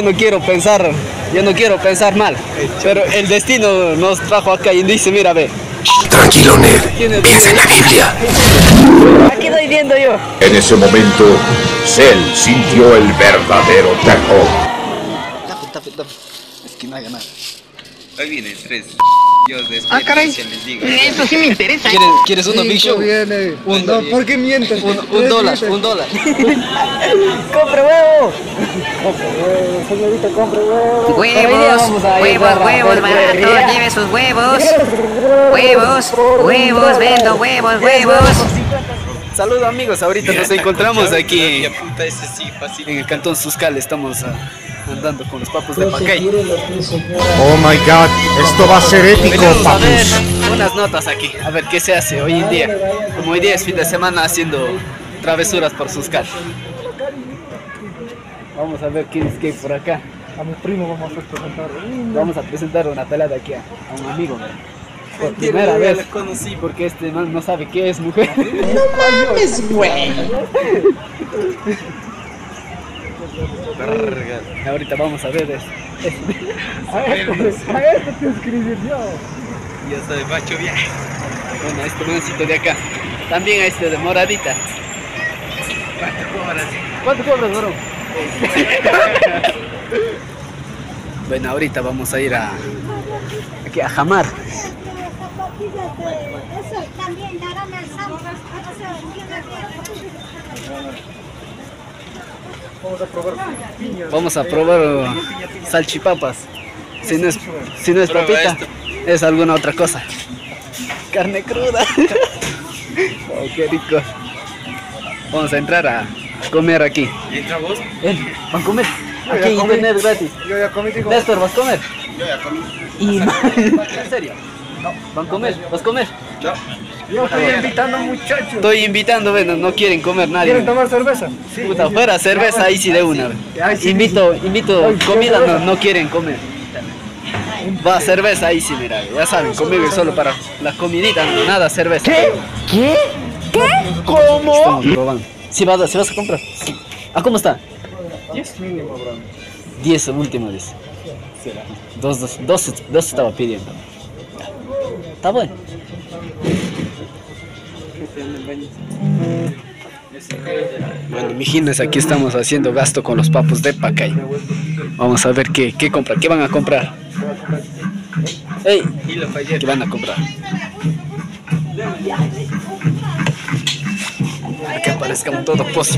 yo no quiero pensar mal, pero el destino nos trajo acá y dice, mira, ve. Tranquilo, Ned, piensa en la Biblia. Aquí estoy viendo yo. En ese momento, Cell sintió el verdadero terror. Tape. Es que no haya nada. Ahí vienen 3. Caray. Les digo. Eso sí me interesa. ¿Quieres uno, Big Show? No, ¿por qué mientes? $1. ¡Compre huevo! Señorita, compre huevo. Huevos, barato, lleve sus huevos. Vendo huevos. Saludos amigos, ahorita nos encontramos aquí en el Cantón Suscal, estamos andando con los papus de Pacay. Oh my god, esto va a ser épico, Venimos a ver papus. unas notas aquí, a ver qué se hace hoy en día. Como hoy día es fin de semana haciendo travesuras por Suscal. Vamos a ver quién es qué por acá. A mi primo Vamos a presentar una pelada aquí a un amigo. Por primera vez la conocí. porque este man no sabe qué es mujer. No mames, güey. Ahorita vamos a ver eso. A esto te escribí yo. Ya soy macho bien. Bueno, este mancito de acá. También a este de moradita. ¿Cuánto cobras, bro? Bueno, ahorita vamos a ir aquí a Jamar. Eso también darán el sábado. Vamos a probar salchipapas. Si no es papita, es alguna otra cosa. Carne cruda. Oh, qué rico. Vamos a entrar a comer aquí. ¿Y entra vos? ¿Van a comer? Yo Aquí ya comí. internet gratis. Yo ya comí, digo. Néstor, ¿vas a comer? Yo ya comí. ¿En serio? No. ¿Van a comer? ¿Vas a comer? No. Yo estoy invitando muchachos. Estoy invitando, bueno, no quieren comer nadie. ¿Quieren tomar cerveza? Sí. Puta, fuera cerveza, ahí sí de una. Ahí sí. Invito Ay, comida, cerveza. no quieren comer. Va, cerveza, ahí sí, mira, ya saben, conmigo es solo para las comiditas, nada, cerveza. ¿Qué? ¿Cómo? Estamos probando. Si vas a comprar. ¿Ah, cómo está? 10 mínimo, bro. 10 el último, dice. Dos estaba pidiendo. Está bueno. Bueno, mijines, aquí estamos haciendo gasto con los papus de Pacay. Vamos a ver qué compran, qué van a comprar. ¡Ey! ¿Qué van a comprar? Para que aparezcan todo pos.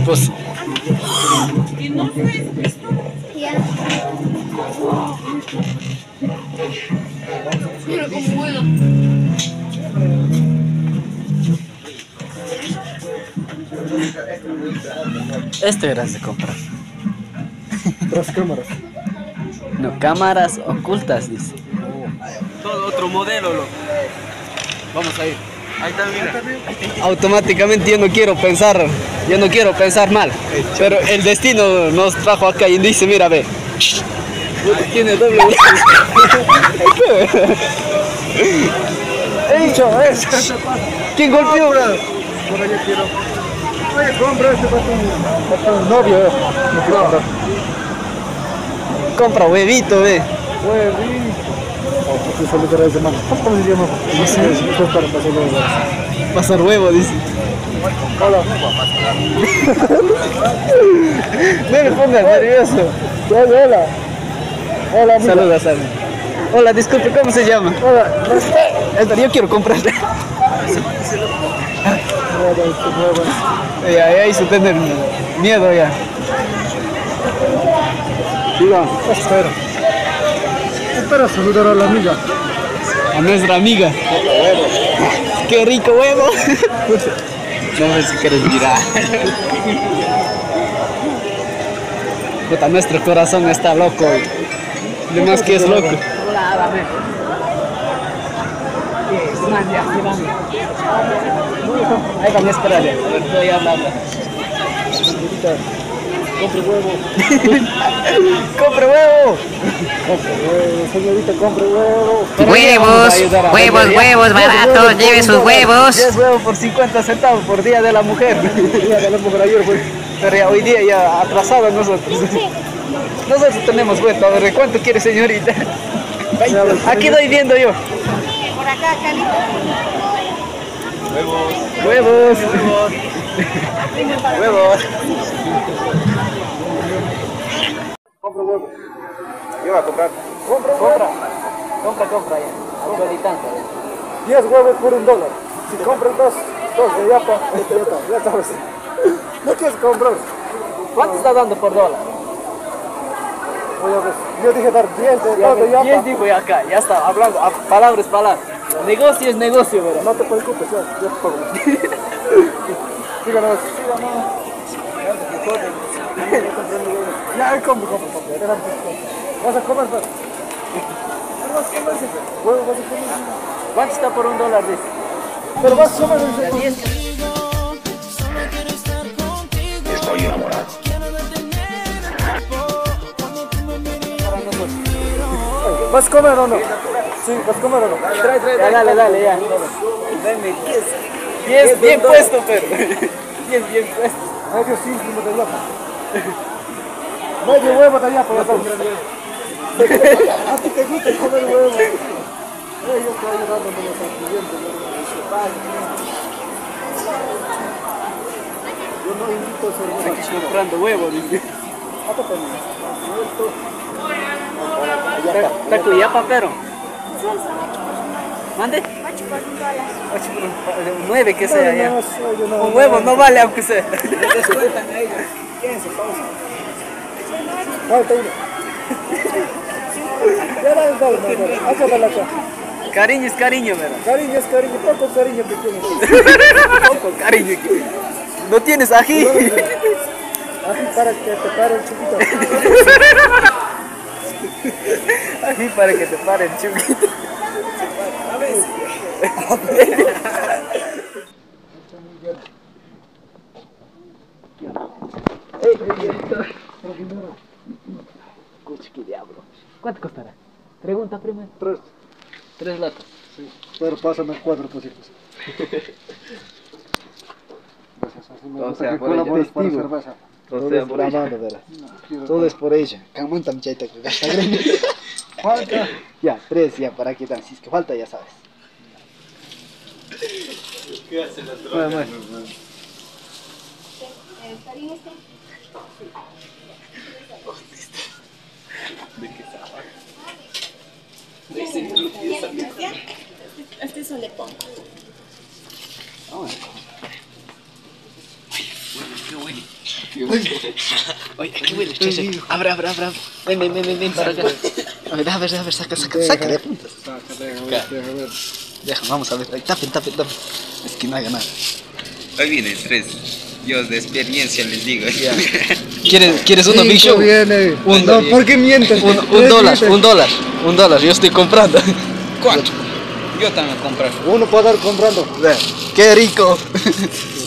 Este verás de comprar. Tras cámaras. No, cámaras ocultas, dice. Todo otro modelo, loco. Vamos a ir. Ahí está, mira. Automáticamente yo no quiero pensar mal, pero el destino nos trajo acá y dice, mira, ve. Tiene doble. He dicho eso. ¿Quién golpeó? Por allá quiero. Oye, compra este para tu novio. No quiero comprar. Compra huevito, ve. Huevito. Porque solo te de mano. ¿Cómo se llama? No sé, esto es para pasar huevos. Pasar huevo, dice. Hola. No me pongas nervioso. Hola. Hola, amiga. Saluda, Sammy. Hola, disculpe, ¿cómo se llama? Hola. Yo quiero comprar. Ya hizo tener miedo ya. Diga, espera saludar a la amiga. A nuestra amiga. ¡Qué rico huevo! No sé si quieres mirar. Puta, nuestro corazón está loco. De más que es loco. Ahí van a esperar. Estoy hablando. Compre huevo. ¡Compre huevo! Señorita, compre huevo. Huevos, barato, lleve sus huevos. 10 huevos por 50 centavos por Día de la Mujer. Día de la mujer ayer fue. Pero ya hoy día ya atrasado nosotros. Nosotros tenemos vuelta. A ver, ¿cuánto quiere, señorita? Aquí doy viendo yo. Por acá, Calito. Huevos. Huevos. Compra huevo. Yo voy a comprar. Compra ya. Actualizando. 10 huevos por $1. Si compras dos de yapa, ya sabes. No quieres comprar. ¿Cuánto está dando por dólar? Oye, pues, yo dije dar 10 de yapa. 10 dijo ya acá, ya está, hablando, palabras. Negocio es negocio, ¿verdad? No te preocupes, yo te pago. Síganos. Ya, compra. Vas a comer, pues. Huevo, vas a comer. ¿Cuánto está por $1, dice? Pero vas a comer. Estoy enamorado. ¿Vas a comer o no? Sí, ¿vas a comer o no? Trae, dale, ya. Dame 10 bien puesto, pero. 10 bien puesto. Medio cíntimo de yapa. Medio huevo de yapa, ya sabes. A ti te gusta comer huevo. Yo estoy ayudando a los clientes. Yo no invito a cerveza. Aquí comprando huevos, dice. ¿Está cuyapa, pero? ¿Mande? 8 por $1. 9 que sea ya. No, Un huevo no vale aunque sea. Falta uno. Ya dale, hágala acá. Cariño es cariño, ¿verdad? Cariño es cariño, poco cariño que tienes. Poco cariño. ¿No tienes ají? Así para que te pare el chiquito. Ají para que te pare el chiquito. ¿Qué diablo? ¿Cuánto costará? Pregunta primero. 3 latas. Sí, pero pásame 4 cositas. O sea, por colaboras ella. para cerveza. Todo es por ella. Todo es por ella. Camanta muchacha que gasta grande. Falta. Ya, 3 ya, para qué tal. Si es que falta, ya sabes. ¿Qué hacen las Bueno, drogas? Cariño, este se le pongo. Oye, ¿qué huele? Che. Abre. Ven para acá. A ver, saca de puntas. Deja, vamos a ver. Tapen. Es que no haga nada. Ahí vienen 3. Yo de experiencia les digo. ¿Quieres uno, Big Show? Viene. No, ¿por qué mientes? $1, yo estoy comprando. ¿Cuánto? Yo también comprar. Uno puede dar comprando. ¡Qué rico!